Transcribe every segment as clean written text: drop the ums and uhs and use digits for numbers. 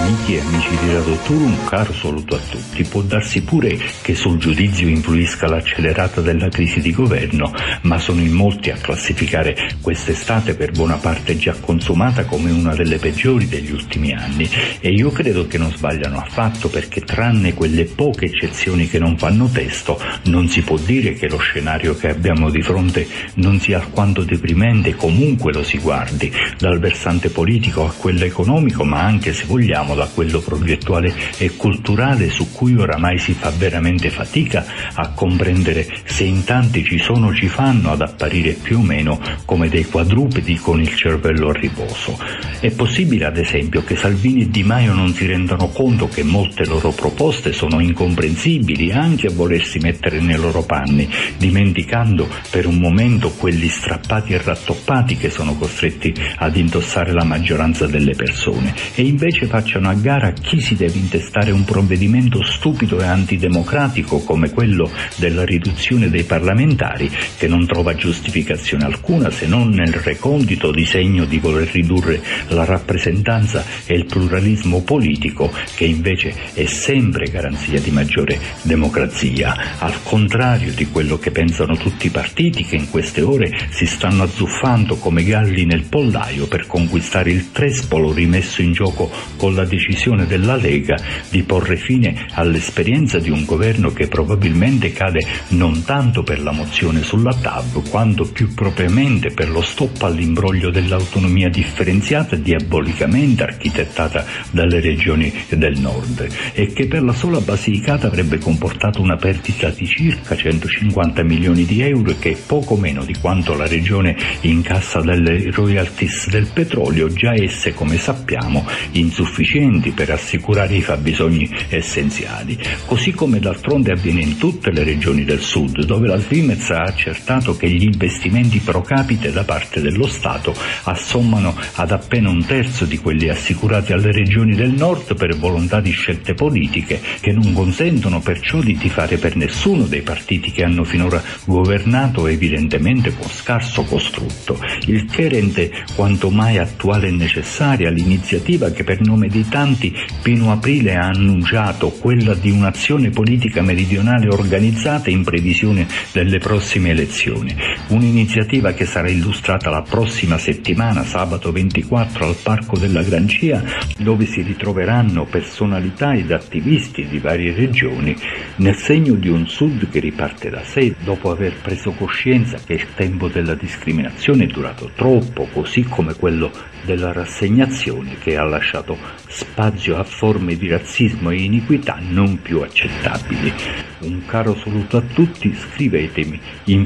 Amiche e amici di Radio Tour, un caro saluto a tutti. Può darsi pure che sul giudizio influisca l'accelerata della crisi di governo, ma sono in molti a classificare quest'estate per buona parte già consumata come una delle peggiori degli ultimi anni, e io credo che non sbagliano affatto, perché tranne quelle poche eccezioni che non fanno testo, non si può dire che lo scenario che abbiamo di fronte non sia alquanto deprimente, comunque lo si guardi, dal versante politico a quello economico, ma anche, se vogliamo, da quello progettuale e culturale, su cui oramai si fa veramente fatica a comprendere se in tanti ci sono, ci fanno ad apparire più o meno come dei quadrupedi con il cervello a riposo. È possibile, ad esempio, che Salvini e Di Maio non si rendano conto che molte loro proposte sono incomprensibili anche a volersi mettere nei loro panni, dimenticando per un momento quelli strappati e rattoppati che sono costretti ad indossare la maggioranza delle persone, e invece facciano a gara chi si deve intestare un provvedimento stupido e antidemocratico come quello della riduzione dei parlamentari, che non trova giustificazione alcuna se non nel recondito disegno di voler ridurre la rappresentanza e il pluralismo politico, che invece è sempre garanzia di maggiore democrazia, al contrario di quello che pensano tutti i partiti che in queste ore si stanno azzuffando come galli nel pollaio per conquistare il trespolo rimesso in gioco con la decisione della Lega di porre fine all'esperienza di un governo che probabilmente cade non tanto per la mozione sulla TAV quanto più propriamente per lo stop all'imbroglio dell'autonomia differenziata diabolicamente architettata dalle regioni del nord, e che per la sola Basilicata avrebbe comportato una perdita di circa 150 milioni di euro, che è poco meno di quanto la regione incassa dalle royalties del petrolio, già esse, come sappiamo, insufficienti per assicurare i fabbisogni essenziali, così come d'altronde avviene in tutte le regioni del sud, dove la Svimez ha accertato che gli investimenti pro capite da parte dello Stato assommano ad appena un terzo di quelli assicurati alle regioni del nord per volontà di scelte politiche che non consentono perciò di tifare per nessuno dei partiti che hanno finora governato, evidentemente con scarso costrutto, il che rende quanto mai attuale e necessaria l'iniziativa che per nome di tanti Pino Aprile ha annunciato, quella di un'azione politica meridionale organizzata in previsione delle prossime elezioni, un'iniziativa che sarà illustrata la prossima settimana, sabato 24, al Parco della Grancia, dove si ritroveranno personalità ed attivisti di varie regioni, nel segno di un Sud che riparte da sé dopo aver preso coscienza che il tempo della discriminazione è durato troppo, così come quello della rassegnazione, che ha lasciato spazio a forme di razzismo e iniquità non più accettabili. Un caro saluto a tutti, scrivetemi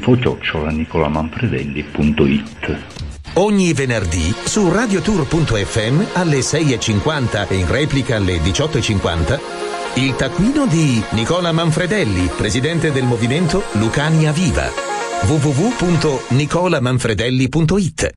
info@nicolamanfredelli.it. Ogni venerdì su radiotour.fm alle 6:50 e in replica alle 18:50 il taccuino di Nicola Manfredelli, presidente del movimento Lucania Viva. www.nicolamanfredelli.it